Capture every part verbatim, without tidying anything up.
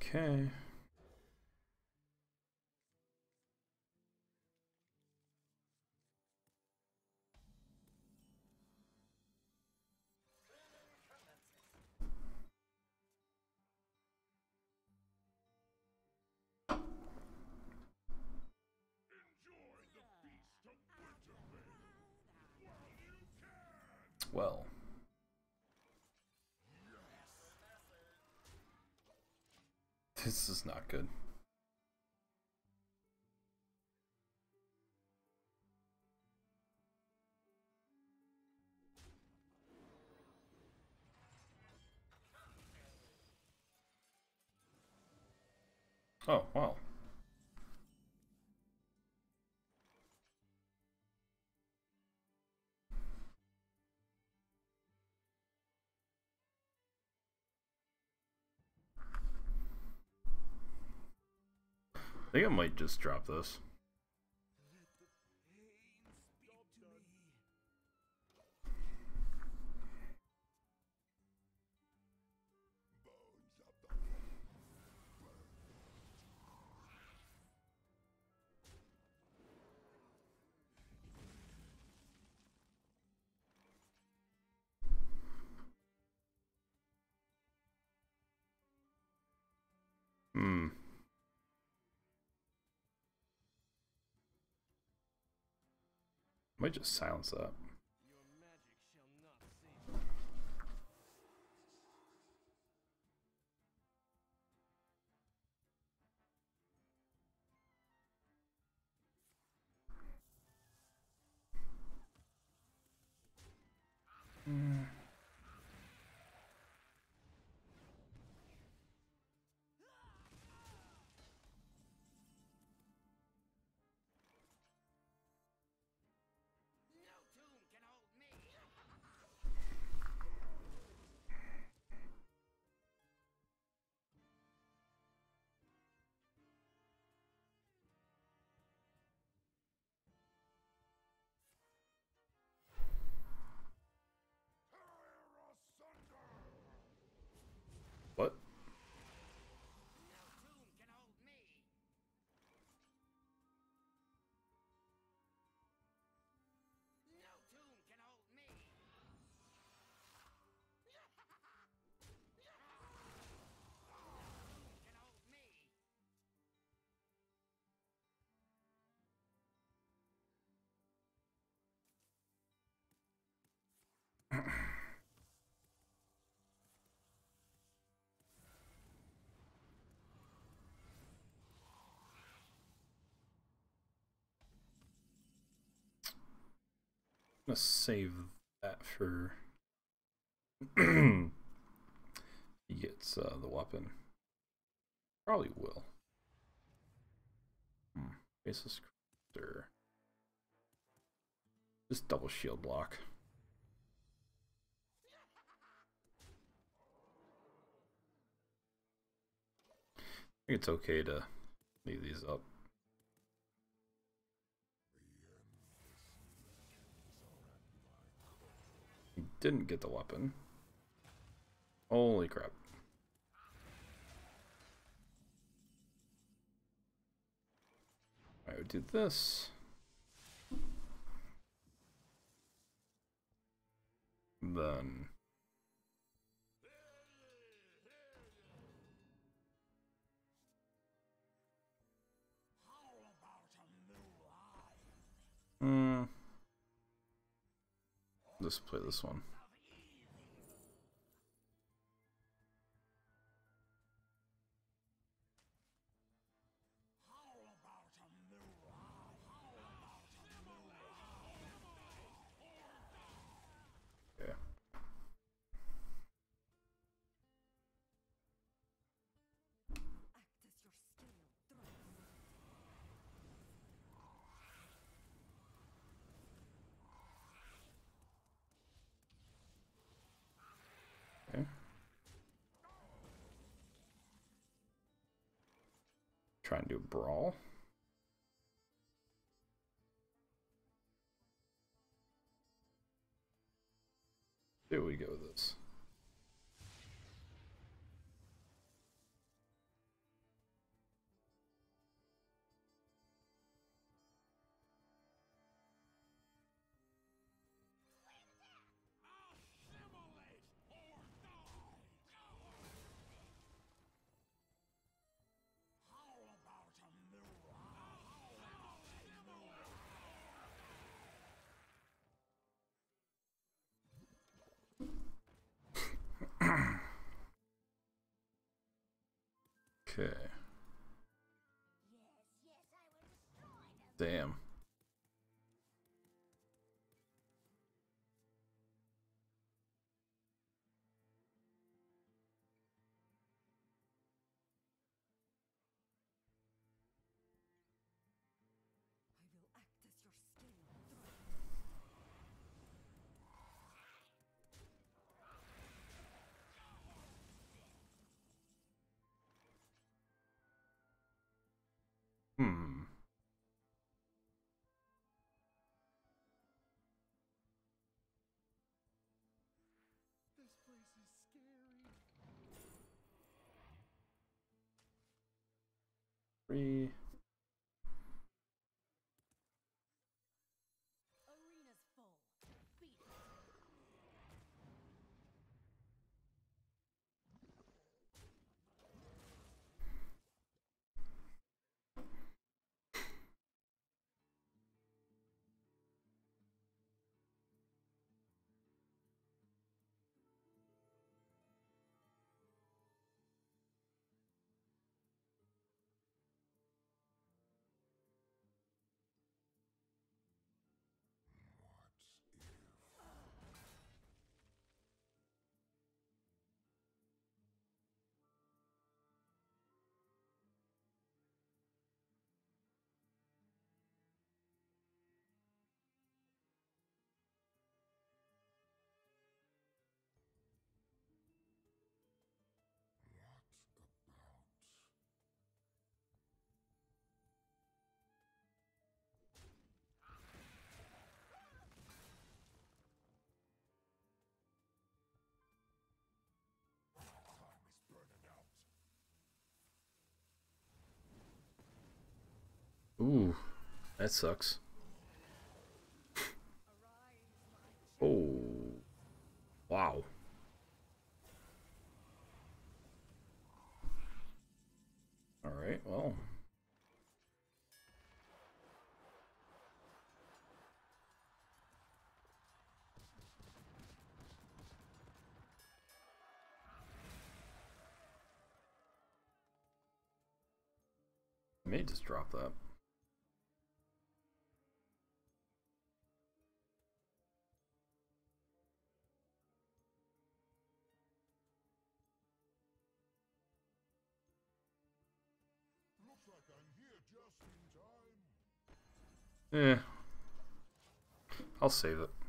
Okay. Well. This is not good. Oh, wow. I think I might just drop this. Hmm. Might just silence that. Mm. What? I'm gonna save that for he gets uh, the weapon. Probably will. Hmm. Faceless creature. Just double shield block. I think it's okay to leave these up. He didn't get the weapon. Holy crap. I would do this. Then hmm. Just play this one. Yeah. Okay. Try and do a brawl. Here we go with this. Okay. Damn. Hmm. This place is scary. Three. Arena's full. Beat it. Ooh, that sucks. Oh, wow. All right, well. I may just drop that. Looks like I'm here just in time. Eh. I'll save it.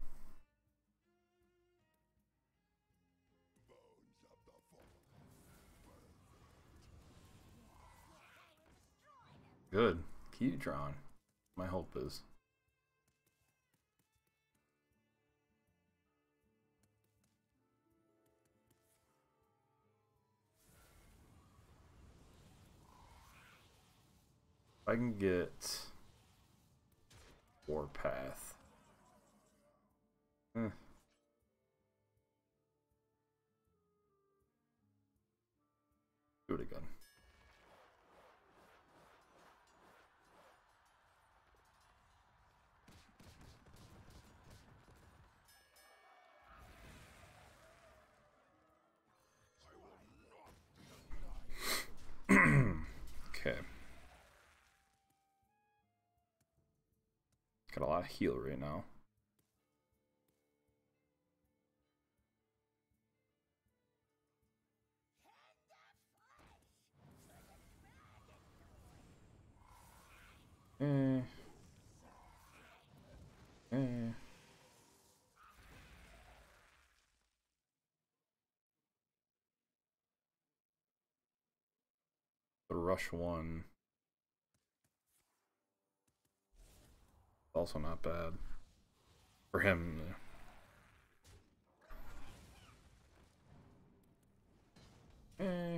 Bones of the fallen. Good. Keep drawing. My hope is. If I can get Warpath. Eh. Do it again. Okay. Got a lot of heal right now. Eh. Eh. The rush one. Also not bad. For him. Eh.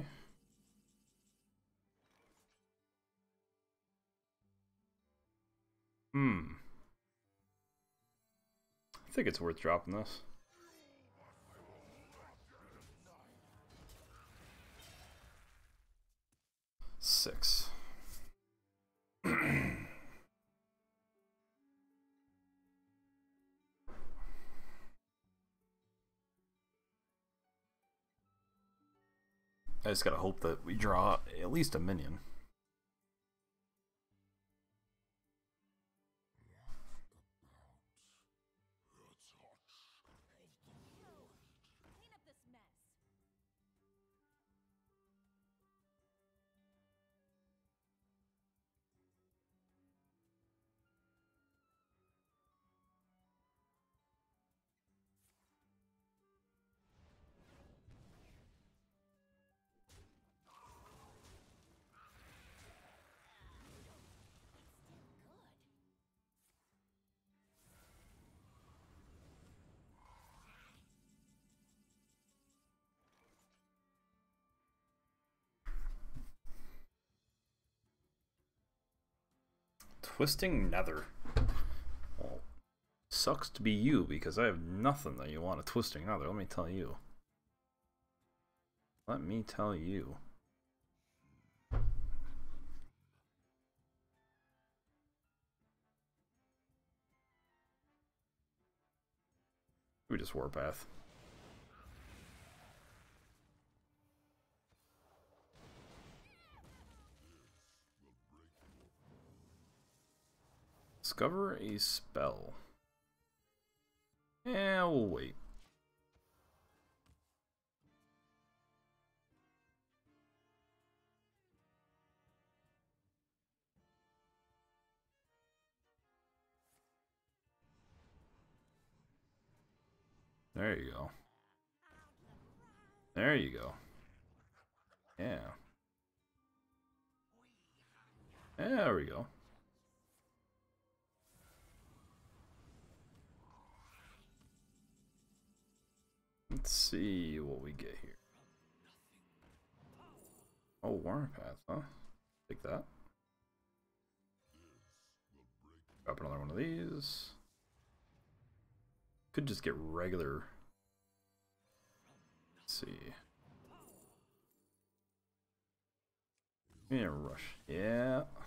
Hmm. I think it's worth dropping this. Six. I just gotta hope that we draw at least a minion. Clean up this mess. Twisting Nether. Well, sucks to be you because I have nothing that you want a Twisting Nether. Let me tell you. Let me tell you. We just Warpath. Discover a spell. Yeah, we'll wait. There you go. There you go. Yeah. There we go. Let's see what we get here. Oh, Warpath, huh? Take that. Drop another one of these. Could just get regular. Let's see. Yeah, rush. Yeah.